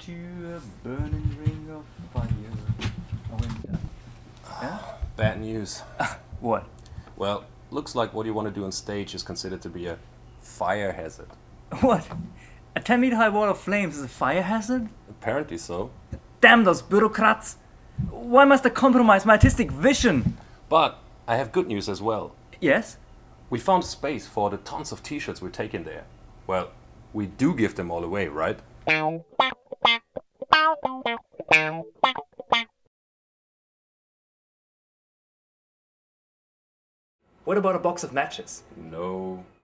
to a burning ring of fire. I went, yeah? Bad news. What? Well, looks like what you want to do on stage is considered to be a fire hazard. What? A 10-meter high wall of flames is a fire hazard? Apparently so. Damn those bureaucrats! Why must I compromise my artistic vision? But I have good news as well. Yes? We found space for the tons of t-shirts we're taking there. Well, we do give them all away, right? What about a box of matches? No.